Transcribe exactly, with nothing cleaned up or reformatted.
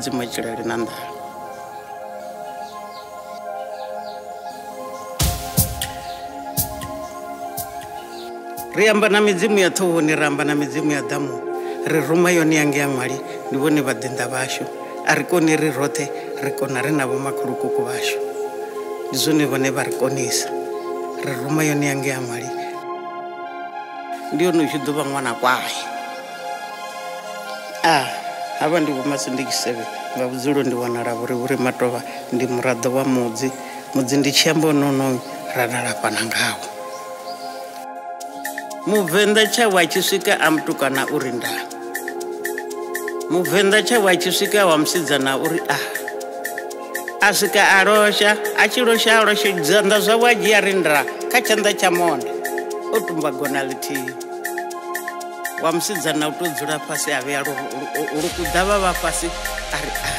vhadzimu tshilele na nḓala. Ri amba na midzimu ya ṱhohoni, ri amba na midzimu ya ḓamu, ri ruma yone yange ya ṅwali, ndi vhone vhaḓinḓa vhashu. A ri koni ri roṱhe, ri kona ri na vhomakhulukuku vhashu, ndi zwone vhone vha ri konisa. Ri ruma yone yange ya ṅwali, ndi yone u tshi ḓo vha ṅwana kwaye. a havha ndi vhomasindi Tshisevhe nga vhudzulo ndi wanala vhuri vhuri matovha, ndi muraḓo wa mudzi. Mudzi ndi tshi amba ononoyu ra lala fhana ngawo. Muvenḓa tshawe a tshi swika a mutukana uri nda, Muvenḓa tshawe a tshi swika wa musidzana uri a a swika a losha, a tshi losha a losha zwanḓa zwawe a dzhia ri nda kha tshanḓa tsha monde, o tumba gona ḽithihi. Wa musidzana u tou dzula fhasi a vhea lukuḓa vha vha fhasi a ri a